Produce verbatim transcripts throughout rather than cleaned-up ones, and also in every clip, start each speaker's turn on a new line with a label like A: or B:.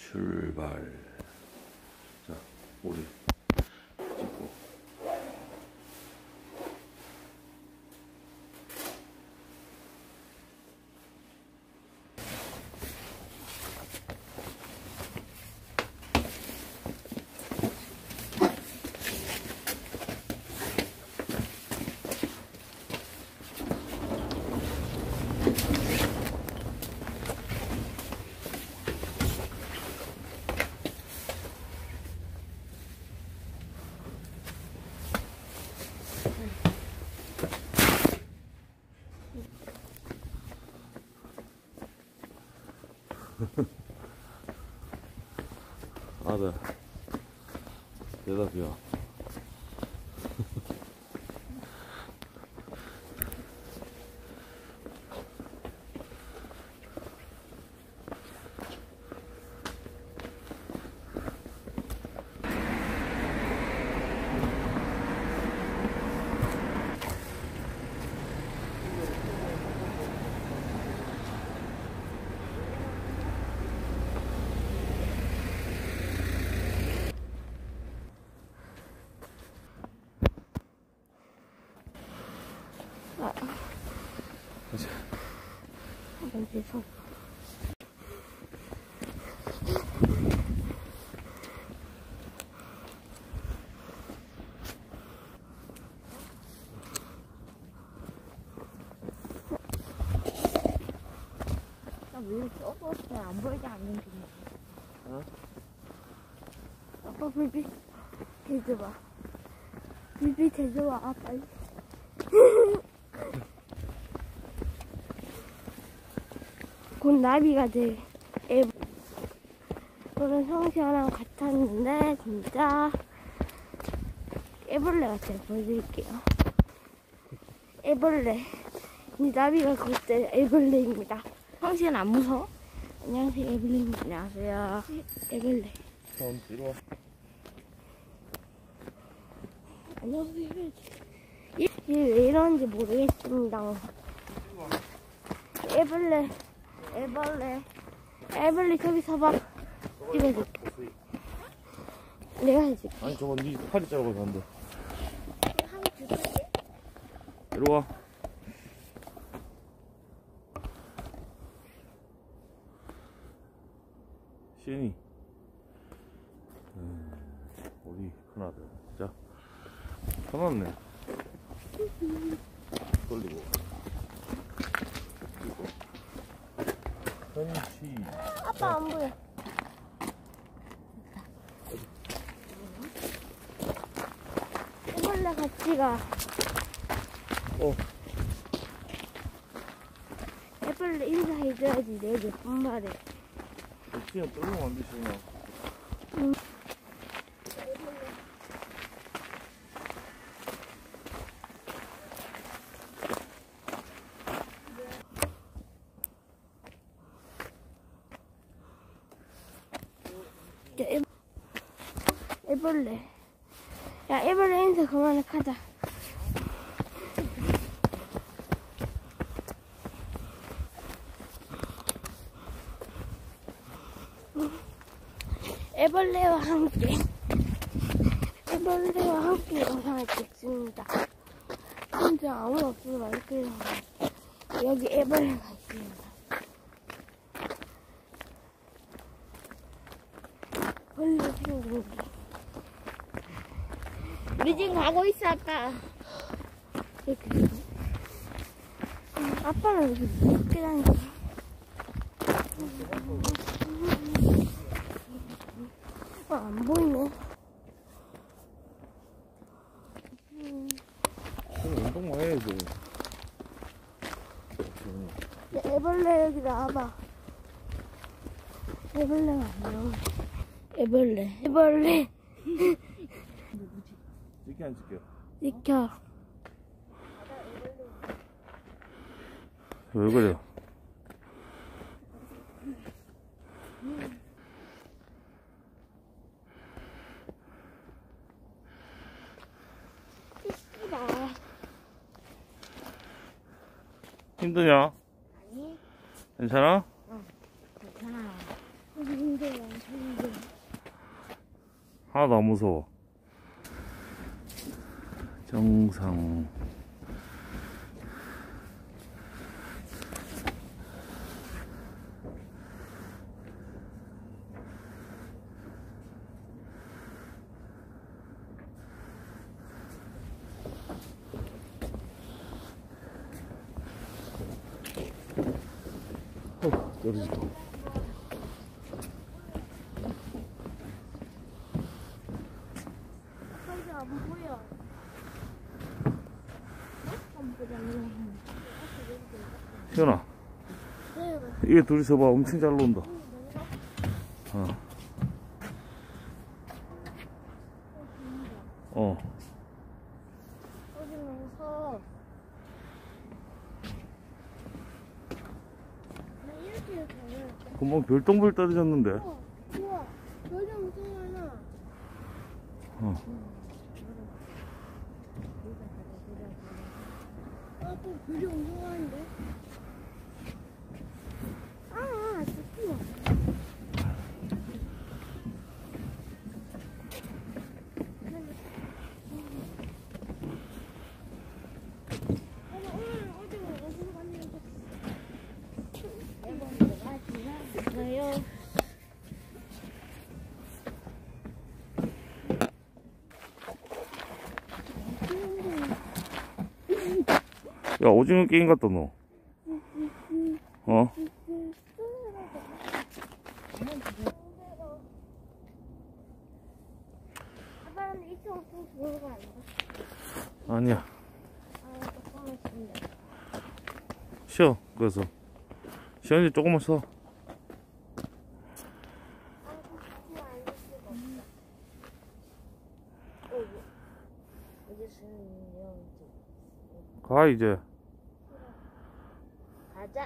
A: 출발. 자, 우리 찍고. 아들 대답이야.
B: 아, 어디서? 나왜 이렇게 어두웠어? 안 보이지 않는 게.
A: 어?
B: 아빠 불빛 대줘봐. 불빛 대줘봐. 아, 빨리. 곧 나비가 돼. 애... 저는 성시아랑 같았는데 진짜 애벌레 같아요. 보여드릴게요. 애벌레. 이 나비가 그때 애벌레입니다. 성시아는 안 무서워? 안녕하세요. 애벌레입니다. 안녕하세요. 애벌레.
A: 전 뒤로 와.
B: 안녕하세요. 얘 왜 이러는지 모르겠습니다. 애벌레. 애벌레. 애벌레 저기 서봐. 찍어줄게. 내가 해줄게.
A: 아니 저건 네 팔이 작아서 안 돼.
B: 한 줄게.
A: 이리 와. 시은이. 음, 우리 큰아들. 자, 편안네. 돌리고. 그리고. 편치.
B: 아빠 안 보여. 애벌레 같이 가.
A: 어.
B: 애벌레 인사해줘야지. 내가 몇 번 말해.
A: 그냥 떨면 안 되시구나.
B: 응. 애, 애벌레. 야, 애벌레 인사 그만해, 가자. 애벌레와 함께 애벌레와 함께 영상을 찍습니다. 진짜 아무도 없어서 이렇게 여기 애벌레가 있습니다. 벌레 생긴 게. 우리 지금 가고 있어, 아빠. 이렇게. 아빠는 여기 이렇게 다니고. 아, 안 보이네. 음.
A: 그럼 운동 많이 해야지.
B: 야, 애벌레 여기 나와봐. 애벌레가 아니야. 애벌레. 애벌레.
A: 찍게 안 찍게요?
B: 지켜.
A: 왜 그래? 힘드냐?
B: 아니.
A: 괜찮아?
B: 응, 괜찮아. 힘들어, 힘들어.
A: 하나도 안 무서워. 정상. 어, 떨어졌다.
B: 거기 안 보여. 안 보여.
A: 시연아,
B: 네,
A: 이게 둘이서 봐. 엄청 잘 논다. 어. 어.
B: 거기 넣어서. 나 이렇게 해서.
A: 금방 별똥별 떨어졌는데.
B: 우와, 우와, 별이 엄청 많아.
A: 어.
B: 아, 또 별이 엄청 많은데? 아, 좋구나. 오늘 어디 어디서 갔는지. 가요.
A: 야, 오징어 게임 같다, 너. 어?
B: 아빠는 이쪽 또 보는 거 아닌가?
A: 아니야.
B: 아, 조금만 있습니다.
A: 쉬어, 그래서. 시연이 조금만 서.
B: 아, 조금만 안 수가 없다. 어, 이제 수영이요.
A: 가, 이제.
B: 가자.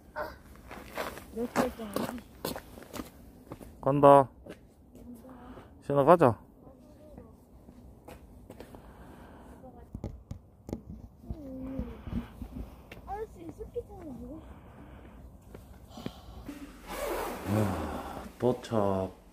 B: 몇 살이야?
A: 간다. 시연아, 가자.
B: 아저씨 스키장이 누구?
A: 도착.